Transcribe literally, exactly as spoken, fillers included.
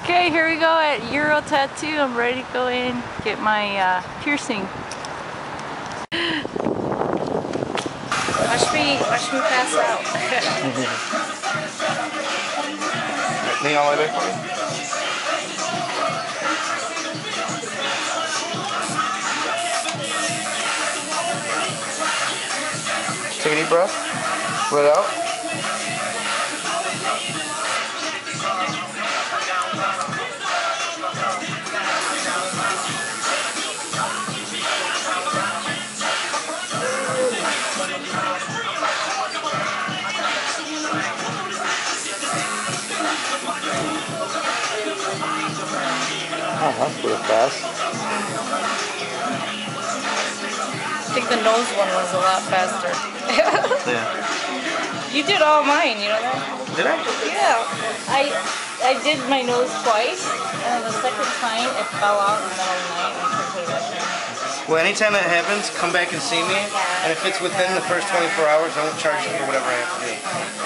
Okay, here we go at EuroTattoo. I'm ready to go in, get my uh, piercing. Watch me, watch me pass out. Lean all the way back for me. Take a deep breath. Let it out. Oh, that's pretty fast. I think the nose one was a lot faster. Yeah. You did all mine, you know that? Did I? Yeah. I I did my nose twice, and the second time it fell out in the middle of the night and I couldn't put it back in. Well, anytime that happens, come back and see me. And if it's within the first twenty-four hours, I won't charge you for whatever I have to do.